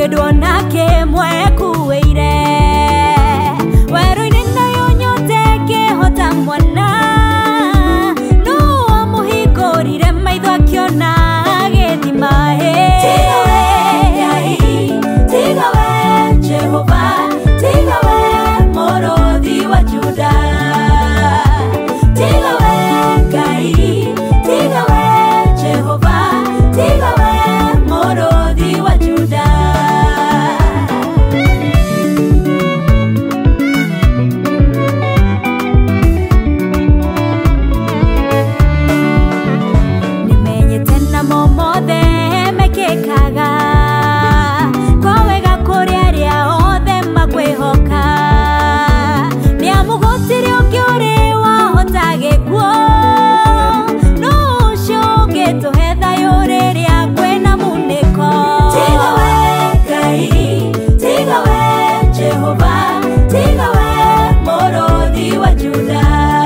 wendwo nake mwekuire werũ-inĩ nayo nyote ngĩhota mwana no amũhingũrire maitho akĩona gĩthima tiga we Ngai tiga we Jehova tiga we mũrũthi wa Juda tiga we Ngai tiga we Jehova tiga we mũrũthi wa Juda nimenyete namo mothe mekĩkaga kwa wega kũrĩ arĩa othe makwĩhoka nĩamũgũtire ũngĩ ũrĩ wahota gĩkuũ no ũcio ũngĩtũhe thayũ rĩrĩa kwĩna munĩko tiga we Ngai tiga we Jehova tiga we mũrũthi wa Juda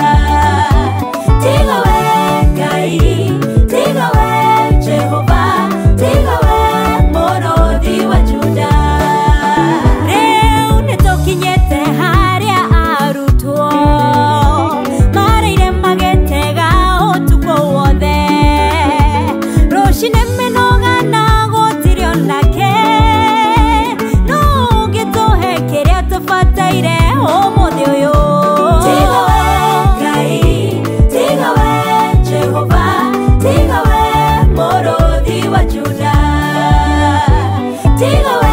tiga we Ngai tiga we Jehova tiga we mũrũthi wa Juda rĩu nĩtũkinyĩte harĩa arutwo mareire magĩtega ũtukũ wothe rũciinĩ mĩnoga na gũtirĩ onake no ũngĩtũhe kĩrĩa tũbataire ũmũthĩ ũyũ tiga we Ngai tiga we Jehova tiga we mũrũthi wa Juda tiga we